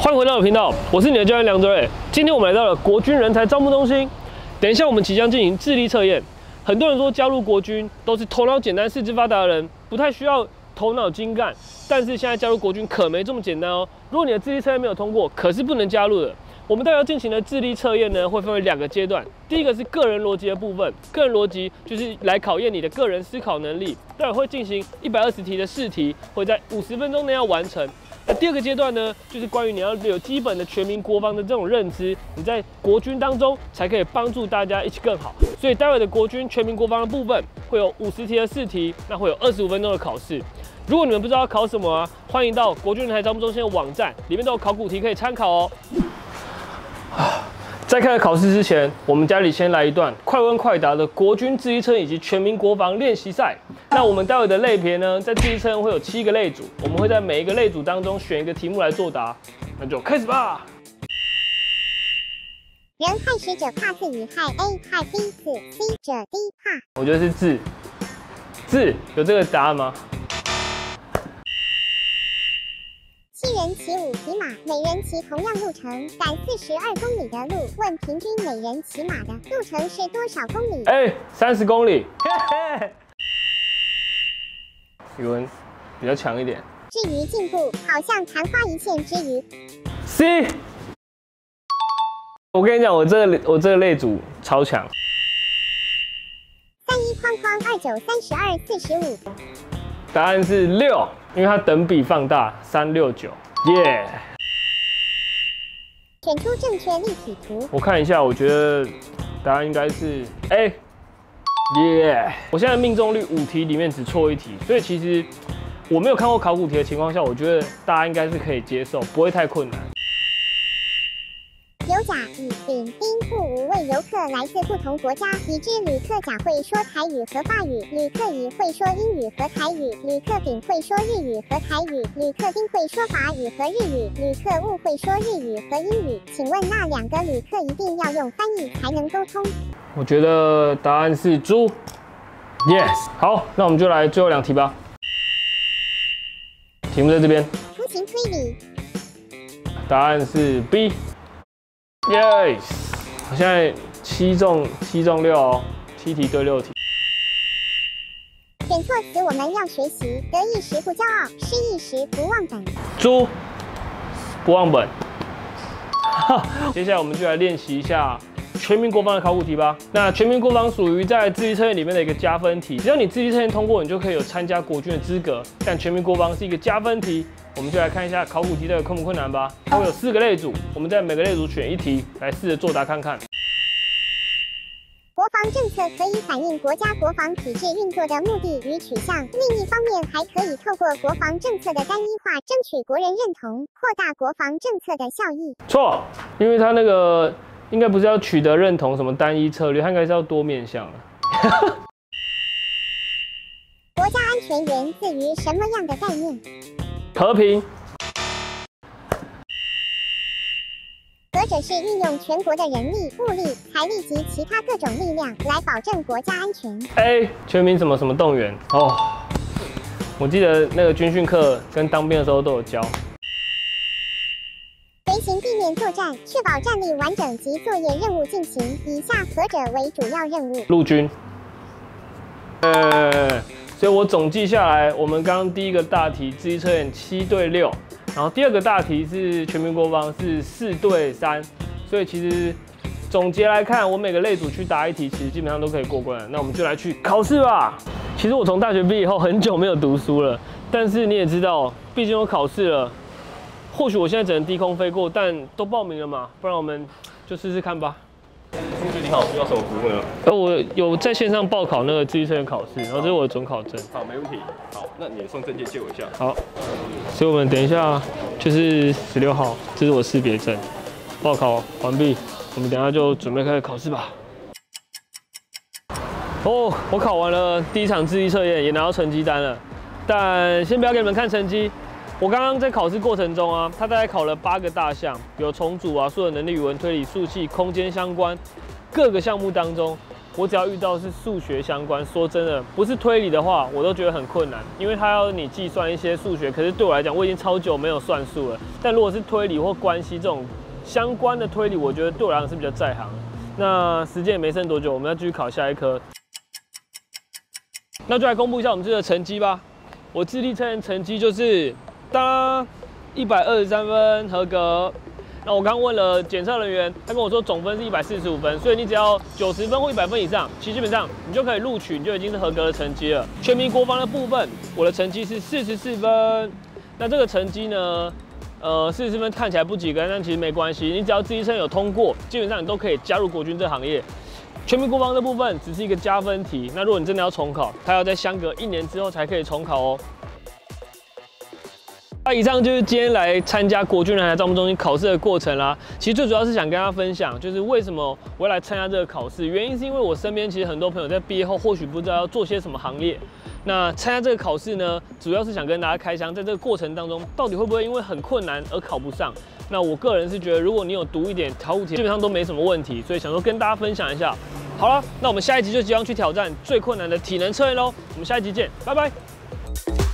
欢迎回到我的频道，我是你的教练梁哲伟。今天我们来到了国军人才招募中心。等一下我们即将进行智力测验。很多人说加入国军都是头脑简单、四肢发达的人，不太需要头脑精干。但是现在加入国军可没这么简单哦。如果你的智力测验没有通过，可是不能加入的。我们待会要进行的智力测验呢，会分为2个阶段。第一个是个人逻辑的部分，个人逻辑就是来考验你的个人思考能力。待会会进行120题的试题，会在50分钟内要完成。那第2个阶段呢，就是关于你要有基本的全民国防的这种认知，你在国军当中才可以帮助大家一起更好。所以待会的国军全民国防的部分会有50题的试题，那会有25分钟的考试。如果你们不知道要考什么啊，欢迎到国军人才招募中心的网站，里面都有考古题可以参考哦。在开始考试之前，我们家里先来一段快问快答的国军智力测验以及全民国防练习赛。那我们待会的类别呢，在智力测验会有7个类组，我们会在每一个类组当中选一个题目来作答。那就开始吧。 人害使者怕自己害 A 害 B 死 C 者 D 怕。 我觉得是字，字有这个答案吗 7人骑5匹马，每人骑同样路程，赶42公里的路。问平均每人骑马的路程是多少公里 ？30公里。语文比较强一点。 至于进步，好像昙花一现之余。 C。我跟你讲，我这个类组超强。 31框框29 32 45。 答案是6，因为它等比放大369，耶！ 选出正确立体图。 我看一下，我觉得答案应该是 A， 耶！我现在命中率5题里面只错1题，所以其实我没有看过考古题的情况下，我觉得大家应该是可以接受，不会太困难。 有甲、乙、丙、丁、戊、午为游客来自不同国家，已知旅客甲会说台语和法语，旅客乙会说英语和台语，旅客丙会说日语和台语，旅客丁会说法语和日语，旅客戊会说日语和英语。请问那2个旅客一定要用翻译才能沟通？ 我觉得答案是猪 ，yes。好，那我们就来最后2题吧。题目在这边。 图形推理。 答案是 B。Yes， 我现在7中6哦，7题对6题。 选错词我们要学习，得意时不骄傲，失意时不忘本。 猪，不忘本。接下来我们就来练习一下全民国防的考古题吧。那全民国防属于在智力测验里面的一个加分题，只要你智力测验通过，你就可以有参加国军的资格。但全民国防是一个加分题。我们就来看一下考古题到底困不困难吧。它会有4个类组，我们在每个类组选1题来试着作答看看。 国防政策可以反映国家国防体制运作的目的与取向，另一方面还可以透过国防政策的单一化，争取国人认同，扩大国防政策的效益。 错，因为它那个应该不是要取得认同什么单一策略，它应该是要多面向的。 国家安全源自于什么样的概念？ 和平。 何者是运用全国的人力、物力、财力及其他各种力量来保证国家安全。 A 全民什么什么动员哦，我记得那个军训课跟当兵的时候都有教。 随行地面作战，确保战力完整及作业任务进行。以下何者为主要任务？ 陆军。所以我总计下来，我们刚刚第1个大题智力测验7对6，然后第2个大题是全民国防是4对3，所以其实总结来看，我每个类组去答1题，其实基本上都可以过关了。那我们就来去考试吧。其实我从大学毕业以后很久没有读书了，但是你也知道，毕竟我考试了，或许我现在只能低空飞过，但都报名了嘛，不然我们就试试看吧。 同学你好，需要什么服务呢？ 我有在线上报考那个智力测验考试，然后这是我的准考证。 好，没问题。好，那你的送证件借我一下。 好，所以我们等一下就是16号，这是我识别证。报考完毕，我们等一下就准备开始考试吧。哦，我考完了第1场智力测验，也拿到成绩单了。但先不要给你们看成绩。我刚刚在考试过程中啊，他大概考了8个大项，有重组啊、数学能力、语文推理、数系、空间相关各个项目当中， 我只要遇到是数学相关，说真的，不是推理的话，我都觉得很困难，因为它要你计算一些数学，可是对我来讲，我已经超久没有算数了。但如果是推理或关系这种相关的推理，我觉得对我来讲是比较在行。那时间也没剩多久，我们要继续考下一科。那就来公布一下我们这个成绩吧。我智力测验成绩就是当123分合格。那我刚问了检测人员，他跟我说总分是145分，所以你只要90分或100分以上，其实基本上你就可以录取，你就已经是合格的成绩了。全民国防的部分，我的成绩是44分。那这个成绩呢，44分看起来不及格，但其实没关系，你只要智力测验有通过，基本上你都可以加入国军这行业。全民国防的部分只是一个加分题，那如果你真的要重考，它要在相隔1年之后才可以重考哦。那以上就是今天来参加国军人才招募中心考试的过程啦。其实最主要是想跟大家分享，就是为什么我要来参加这个考试。原因是因为我身边其实很多朋友在毕业后或许不知道要做些什么行业。那参加这个考试呢，主要是想跟大家开箱，在这个过程当中，到底会不会因为很困难而考不上？那我个人是觉得，如果你有读一点考古题，基本上都没什么问题。所以想说跟大家分享一下。好了，那我们下一集就即将去挑战最困难的体能测验喽。我们下一集见，拜拜。